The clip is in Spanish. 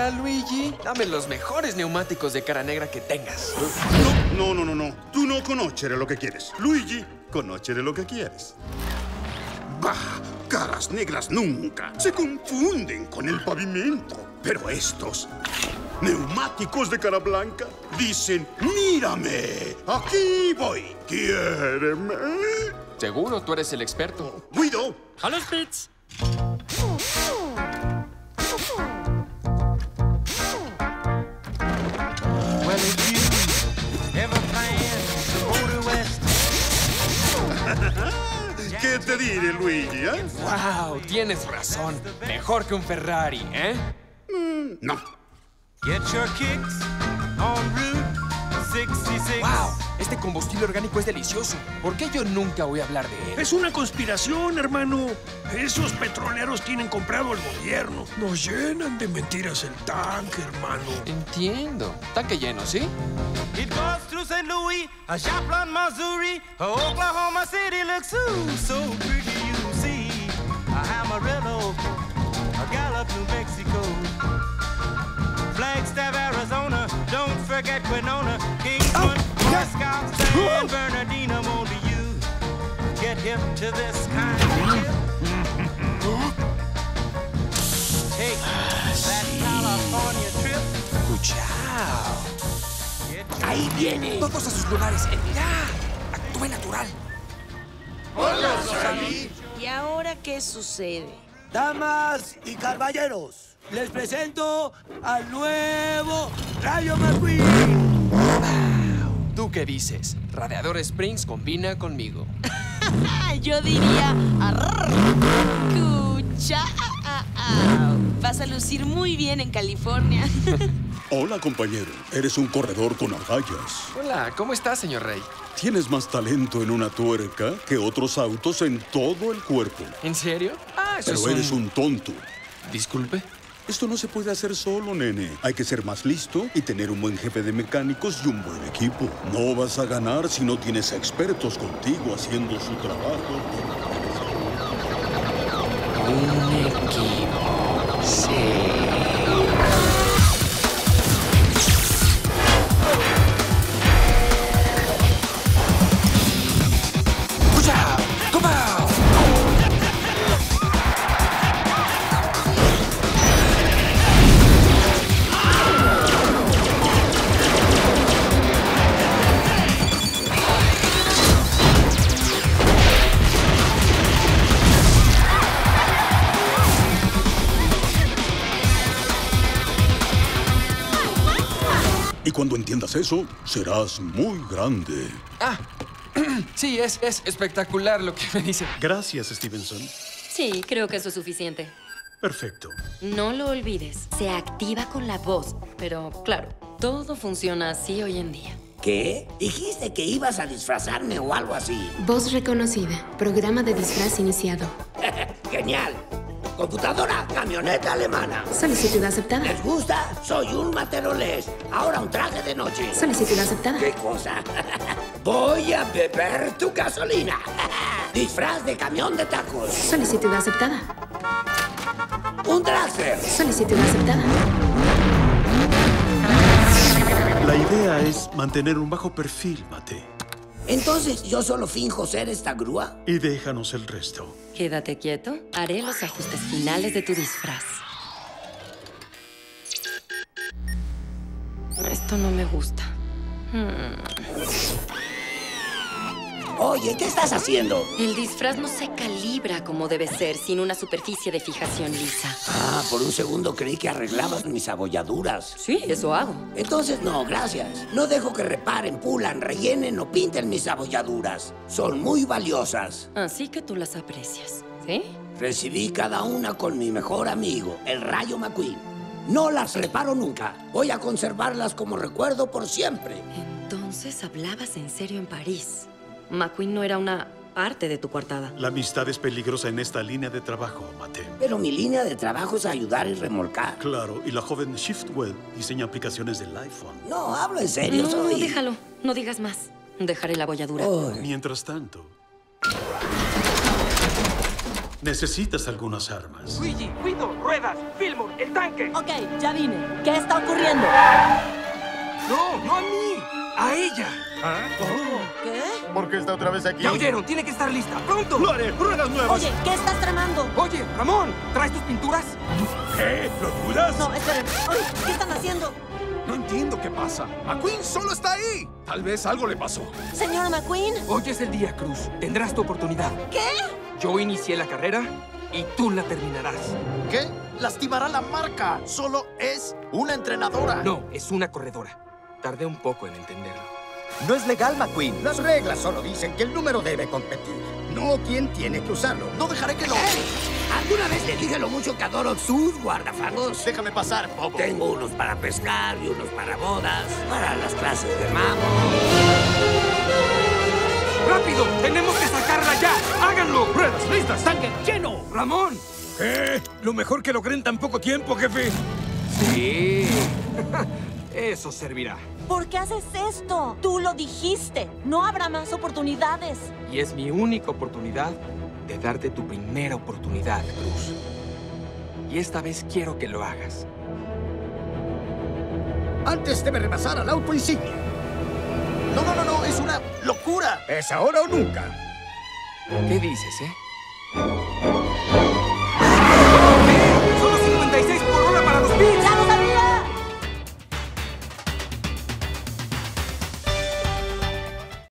Hola, Luigi. Dame los mejores neumáticos de cara negra que tengas. No. Tú no conoces lo que quieres. Luigi, conoce lo que quieres. Bah, caras negras nunca se confunden con el pavimento. Pero estos neumáticos de cara blanca dicen, mírame, aquí voy, quiéreme. Seguro tú eres el experto. Guido. ¡Hallo, Spitz! Well, if you ever plan to go to West. ¿Qué te diré, Luigi, Wow, tienes razón. Mejor que un Ferrari, ¿eh? No. Get your kicks on Route 66. Wow, este combustible orgánico es delicioso. ¿Por qué yo nunca voy a hablar de él? Es una conspiración, hermano. Esos petroleros tienen comprado al gobierno. Nos llenan de mentiras el tanque, hermano. Entiendo. Tanque lleno, ¿sí? It goes through St. Louis, a Joplin, Missouri, a Oklahoma City looks so pretty, you see. A Amarillo, a Gallup, New Mexico, Flagstaff, Arizona, don't forget Winona, Kingston, Moscow, San Bernardino, more to you. Get hip to this kind of tip. Take that California trip. ¡Cuchao! Ahí viene. Todos a sus lugares. ¡Ya! Actúe natural. ¿Y ahora qué sucede? Damas y caballeros, les presento al nuevo Rayo McQueen. ¿Tú qué dices? Radiador Springs combina conmigo. Yo diría... ¡Cuchao! Vas a lucir muy bien en California. Hola, compañero. Eres un corredor con agallas. Hola, ¿cómo estás, señor Rey? Tienes más talento en una tuerca que otros autos en todo el cuerpo. ¿En serio? Ah, eso Pero es eres un tonto. Disculpe. Esto no se puede hacer solo, nene. Hay que ser más listo y tener un buen jefe de mecánicos y un buen equipo. No vas a ganar si no tienes expertos contigo haciendo su trabajo. Un equipo. Sí. ¡Cuchao! ¡Copao! Y cuando entiendas eso, serás muy grande. Ah, sí, es espectacular lo que me dice. Gracias, Stevenson. Sí, creo que eso es suficiente. Perfecto. No lo olvides, se activa con la voz. Pero, claro, todo funciona así hoy en día. ¿Qué? ¿Dijiste que ibas a disfrazarme o algo así? Voz reconocida. Programa de disfraz iniciado. Genial. Computadora, camioneta alemana. Solicitud aceptada. ¿Les gusta? Soy un materolés. Ahora un traje de noche. Solicitud aceptada. ¿Qué cosa? Voy a beber tu gasolina. Disfraz de camión de tacos. Solicitud aceptada. Un transfer. Solicitud aceptada. La idea es mantener un bajo perfil, Mate. Entonces, ¿yo solo finjo ser esta grúa? Y déjanos el resto. Quédate quieto, haré los ajustes finales de tu disfraz. Esto no me gusta. Oye, ¿qué estás haciendo? El disfraz no se calibra como debe ser sin una superficie de fijación lisa. Ah, por un segundo creí que arreglabas mis abolladuras. Sí, eso hago. Entonces no, gracias. No dejo que reparen, pulan, rellenen o pinten mis abolladuras. Son muy valiosas. Así que tú las aprecias, ¿sí? Recibí cada una con mi mejor amigo, el Rayo McQueen. No las reparo nunca. Voy a conservarlas como recuerdo por siempre. Entonces hablabas en serio en París. McQueen no era una parte de tu coartada. La amistad es peligrosa en esta línea de trabajo, Mate. Pero mi línea de trabajo es ayudar y remolcar. Claro, y la joven Shiftwell diseña aplicaciones del iPhone. No, hablo en serio, No, soy... déjalo. No digas más. Dejaré la bolladura. Oh. Mientras tanto... Necesitas algunas armas. Luigi, Guido, ruedas, Fillmore, el tanque. Ok, ya vine. ¿Qué está ocurriendo? No a mí. A ella. ¿Qué? ¿Por qué está otra vez aquí? Ya oyeron, tiene que estar lista. ¡Pronto! ¡Lo haré! ¡Ruedas nuevas! Oye, ¿qué estás tramando? Oye, Ramón, ¿traes tus pinturas? ¿Qué? ¿Lo dudas? No, esperen. Oye, ¿qué están haciendo? No entiendo qué pasa. McQueen solo está ahí. Tal vez algo le pasó. Señora McQueen. Hoy es el día, Cruz. Tendrás tu oportunidad. ¿Qué? Yo inicié la carrera y tú la terminarás. ¿Qué? Lastimará la marca. Solo es una entrenadora. No, es una corredora. Tardé un poco en entenderlo. No es legal, McQueen. Las reglas solo dicen que el número debe competir, no quién tiene que usarlo. No dejaré que lo... ¿Alguna vez le dije lo mucho que adoro sus guardafangos? Déjame pasar, Bobo. Tengo unos para pescar y unos para bodas, para las clases de mambo. ¡Rápido! ¡Tenemos que sacarla ya! ¡Háganlo! ¡Ruedas listas! ¡Tanque lleno! ¡Ramón! ¿Qué? ¿Lo mejor que logré en tan poco tiempo, jefe? Sí. Eso servirá. ¿Por qué haces esto? Tú lo dijiste. No habrá más oportunidades. Y es mi única oportunidad de darte tu primera oportunidad, Cruz. Y esta vez quiero que lo hagas. Antes debe rebasar al auto insignia. No, es una locura. ¿Es ahora o nunca? ¿Qué dices,